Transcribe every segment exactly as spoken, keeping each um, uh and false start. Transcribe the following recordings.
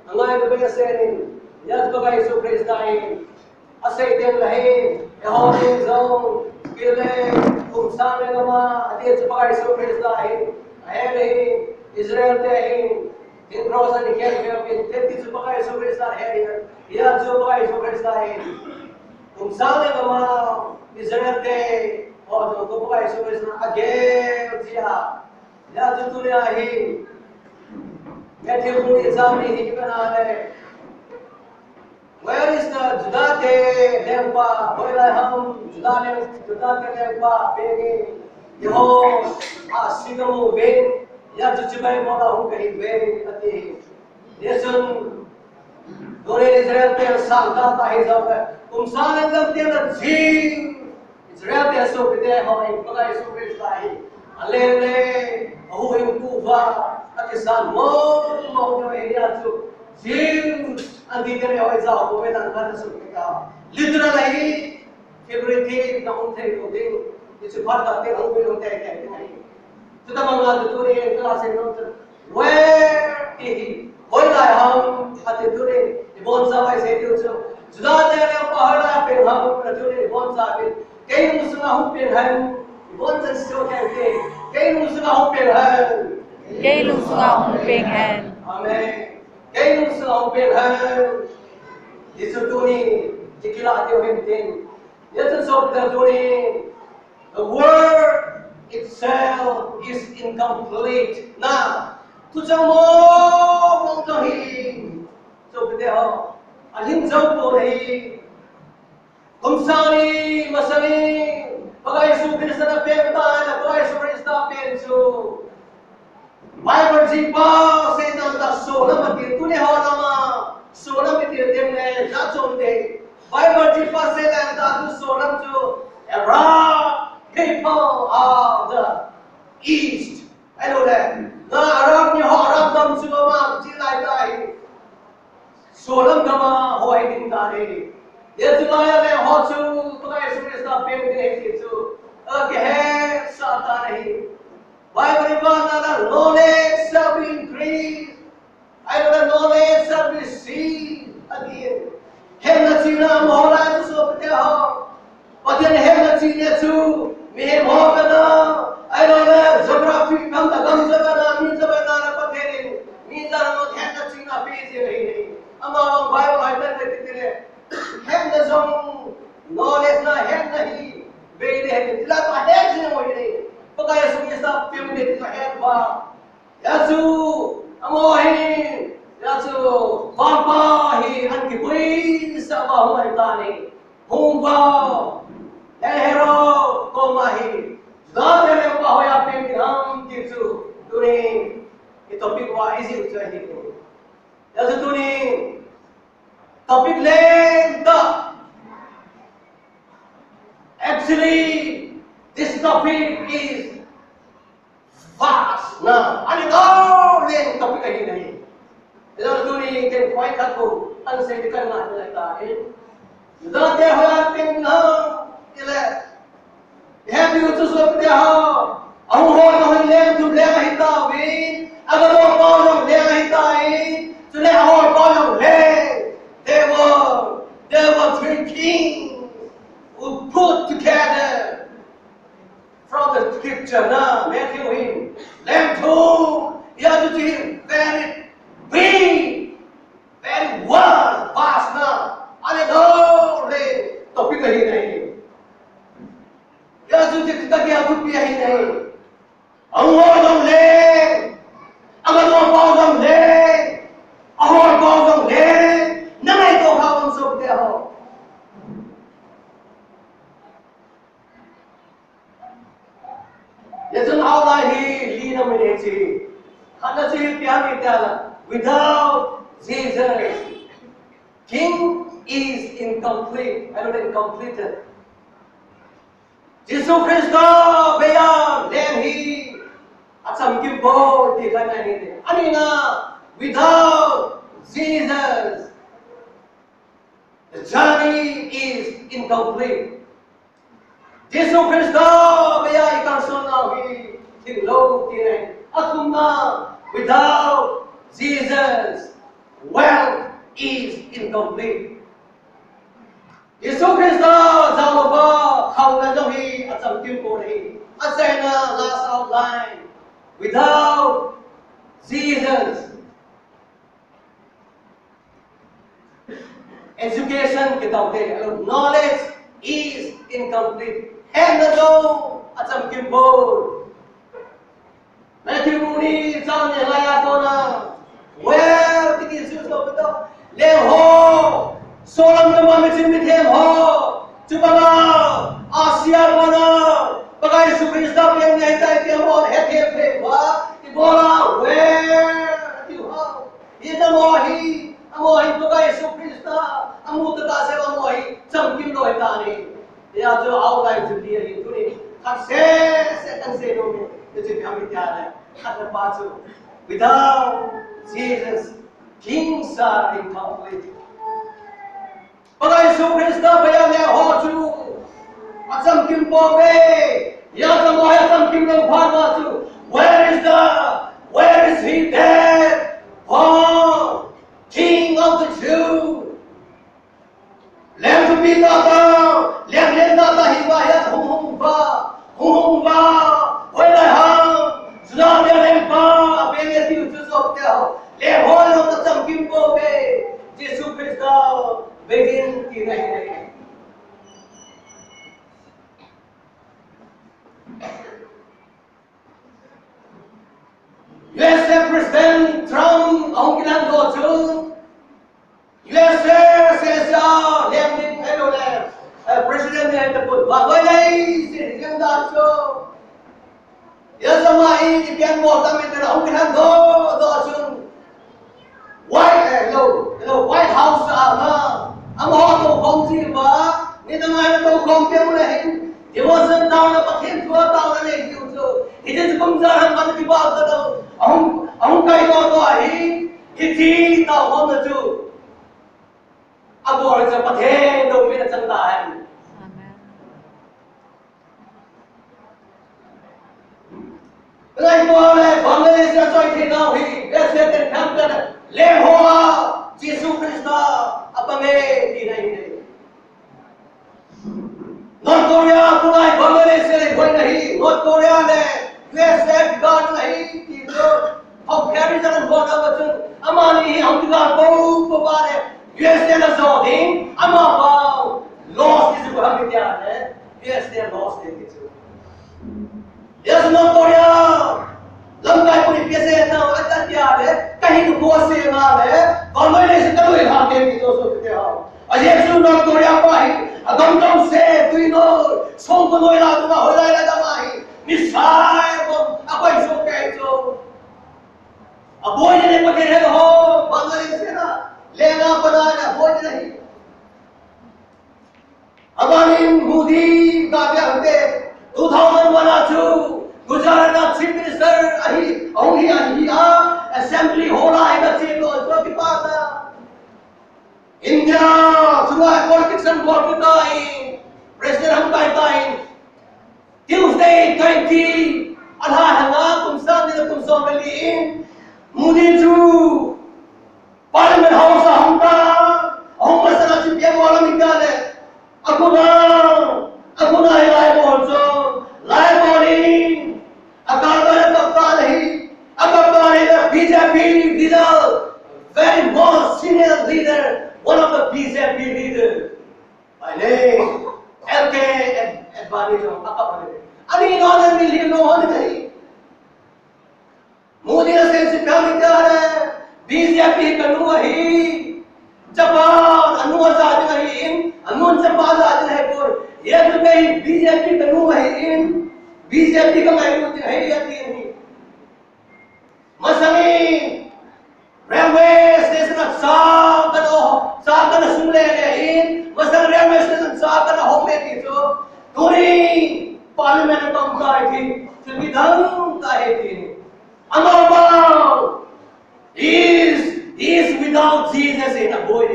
Angai ka ba senin? Yas ba kay Yesu Kristo ay asay din lahin. Ehorin zong kile kung saan nga ma ati sa kay Yesu Kristo ay ay Israel te in rosa ni kaya kaya pin teti sa kay Yesu Kristo ay ya sa kay Yesu Kristo ay kung saan nga ma Israel te o so ko kay Yesu Kristo again siya ya sa dunia ay Matthew को exam नहीं ही बना रहे Where is the जुदा के लेम्पा बोला हम जुदा ले जुदा के लेम्पा पेगे यो आसिगमो बे या जुचबाई बोला हूँ कहीं बे अति लेसन दोरे इज़राइल पे सालता था ही सब तुम साले कब ते ना जी इज़राइल पे सो बिते हम एक बड़ा इसो बेचता है अले ले अहू एक कुफा Akisan mo mo no area to jim andi tere hoy za ko be dan kan su ka literal ai everything na un thai ko ding isu bhat ka te ho be lo te te ai to ta manga to re class no where he hoy la ham ate to re bon sa vai se to so juda te re pahada pe ham to re bon sa pe kai musna hu pe hai bon sa so ke te kai musna hu pe hai Cây lùng song bền hèn. Amen. Cây lùng song bền hèn. Yesu tuni jikila teo hem tin. Yesu sob da tuni. The word itself is incomplete. Na tu chang mo mong to hi. So bete ho. Alhin zau po hi. Kumsani masani. Bagai Yesu Kristo na penta na bagai Yesu Kristo pensu. Bible ji ba se na da so na mati tu ne ho na ma so na mati dem ne ja chom de Bible ji ba se na da tu so na jo Arab people of the east I know that na Arab ni ho Arab dam su ma ji lai dai so na da ma ho ai din da de ye tu la ya le ho chu tu ka Yesu Kristo pe de ne ki chu a ke hai sa ta nahi Bible the knowledge shall be increased. I know the knowledge shall be seen again. Hem na china mohla tu so pete ho. Pajan hem na china tu me mo kana. I know the geography kam ta gam jaga na mi jaga na na patherin. Mi jar mo hem na china page nahi nahi. Ama Bible I tell you tire. Hem na jong knowledge na hem nahi. Be de hem tila to hem ne mo nahi. Pagka Yesu Kristo film dito sa head ba? Yesu amohin, Yesu pampahi ang kipuin sa bahumay tani. Humba, elhero komahi. Dami ang pahoya pingham dito. Tuning itopik wa easy usahin dito. Yesu tuning topik lenta. Actually. This topic is vast now. And all the topic I need. Ito tuni can point ako ang sa ikan na nila kain. Ito na tayo hating na ila. Happy to so tayo. Ang ho na hilen to le hitawin. Agar mo pa ng le hitain. To le ho pa ng le. They were they were three kings who put together from the scripture now, Matthew him, them two, you have to him very big, very wide, vast now, and it all the topic ही नहीं, या जो जितना क्या कुछ भी ही नहीं, अंगों दम ले, अगर वो पाँव दम ले, अहोर पाँव दम ले, नहीं तो हम सब क्या हो Yesun Allah he lead them in it. Hana si pyami tala. Without Jesus, King is incomplete. I don't incompleted. Jesus Christo beya then he at some kimbo di kana ni. Anina without Jesus, the journey is incomplete. Jesus Christo beya ikan sunna hi ting low tire. Atumna without Jesus, wealth is incomplete. Giêsu Christ giàu có không là giống như ở trong kim cô này. I say now last outline. Without Jesus, education kita okay. Knowledge is incomplete. Hem na đâu ở trong kim cô. Matthew Mooney trong nhà lai ako na. Well, tingin Jesus ko ito. Lem ho. Solam na mami chimitem ho. Chubanga Asia mana. Bagay Yesu Kristo yang nyata itu mo het het het ba. Ibola where you have. Ita mohi. Amohi bagay Yesu Kristo. Amu ta se amohi chamkim loi ta ni. Ya jo outline ju dia itu ni. Kan se se tang se do me. Itu kami tiada. Kata pasu. Without Jesus, things are incomplete. Bagay Yesu Kristo bayang yang ho chu. Macam kim pobe. Ya semua macam kim yang bhagwa chu. Where is the, where is he there? Oh, King of the Jews. Lem tu bina ta, lem lem ta ta hiwayat hum hum ba, hum hum ba. Hoi lai hang, sudah lem lem ba, benye tiu tu sok teo. Lem hoi lo ta macam kim pobe. Yesu Kristo begin ki nahi nahi. U S A President Trump ông kilang do chung. U S A says ya lem ning hello lem. President ne ta put ba goi lai sin jam da cho. Ya sama hi di pian mo ta men ta ông kilang do do chung. White hello hello White House à na. Am ho to khom chi ba. Ni ta mai to khom pe mo lai. Devotion down na pathin thua down na le hiu cho. Ite kum jar han ban ki ba ta do. Ông ông kai do do hi. Iti ta hom na chu. Abo ra pathe do mi na chang ta hai. Amen. Lai to le bang le se choi thi na hi. Le se ten tham ta le ho Jesus Christ apame di nahi nahi. North Korea tulai Bangladesh se koi nahi. North Korea ne U S A God nahi ki jo comparison god abachun amani hi hum God ko pare U S A la zodin ama ba lost is ko hum kya hai U S A lost de kichu. Yes North Korea लंकाई पूरी कैसे इतना अच्छा क्या है कहीं तो बहुत से नाम है और मैंने इसे करो यहाँ के भी तो सोचते हो अजय सुनो कोरिया पाही अगम तुम से तू नो सोम को नोइला तुम हो जाएगा दमाही मिसाई को अब ऐसो कैसो अब वो ये नहीं पकड़े है हो बांग्लादेश से ना लेना बनाना वो नहीं अबानी मोदी का क्या होते दो हज़ार बारह Gujarat Chief Minister ahi ahi ahi a assembly hola hai na chilo so dipata India chula politics and politics in President hum kai tain Tuesday twenty alha hanga tum sa ni tum so mali in Modi ju Parliament House hum ta hum masala chi pia wala mikale akuna akuna lai bol so lai boli Akabara Kapal he, Akabara the B J P leader, very most senior leader, one of the B J P leaders. By name, L K Advani jo Akabara. I mean, all of them will know one day. Modi ne sense pyari kya B J P kanu he, Japan anu azad nahi in, anu Japan azad nahi por. Ye to kahi B J P kanu nahi in. B J P का महबूब है या नहीं मसली railway station साकनो साकन सुनले ले इन मसल railway station साकन होमे की जो पूरी पार्लियामेंट कम का थी संविधान का है थी अमरवाल is is without Jesus in a boy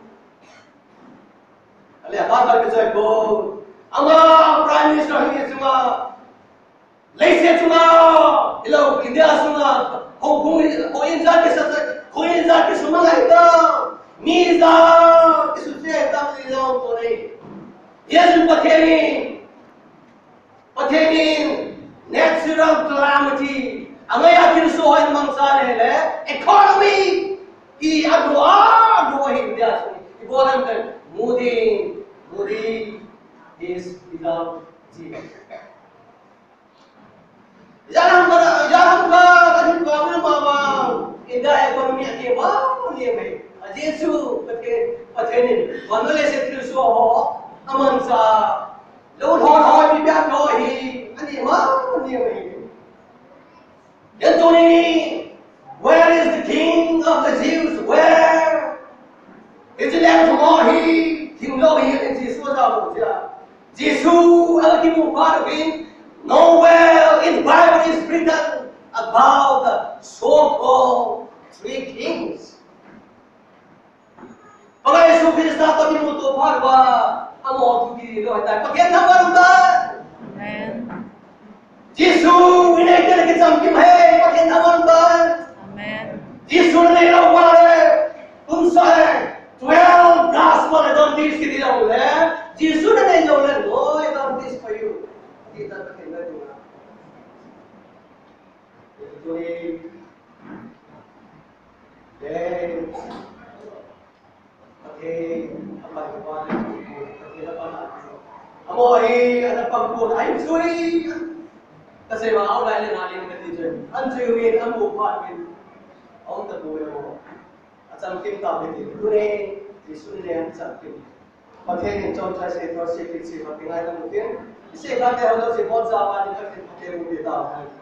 अले आकार करके जो बोल अमर प्राइम मिनिस्टर है चुना Lei se chunga ilo India sunga ho ho ho inza ke sa ho inza ke sumangai ta miza ke suse ta li lo to nei yesu patheni patheni natural calamity angai akin so in mangsa ne le economy I adwa adwa India sunga ibolam kan Modi Modi is without Jesus. Jarang pada jarang ka kasi kami mama India ekonomi ati ba ni me Jesu patke pathenin wanole se Kristo ho aman sa lo ho ho bi bia ho hi ani ma ni me Anthony, where is the king of the Jews? Where is the lamb from all he you know he is Jesus wa ja Jesus al ki mu par bin nowhere in the Bible is written about the so-called three kings. Pagka Yesu Kristo ko minuto parwa amo tugi lo ta pakyan na barunda. Amen. Yesu winay ka na kisam kim hai pakyan na barunda. Amen. Yesu na ilo wale unsa twelve gospel I don't teach kiti lo le. Yesu na ilo le no I don't teach for you. Kita pakyan na dunga. Jadi, eh, okay, apa yang kau nak? Okay, apa nak? Amo ay ada pagpun ay sorry. Kasi mga outline na natin ng teacher. Anjo yun amo pa min. Ang tabuhay mo. At sa kim ta bitin. Dure, isun le ang sa kim. Paghen chon sa se to se fit se patingai na mutin. Ise ka te holo se bon sa wa ni ka te mo ta.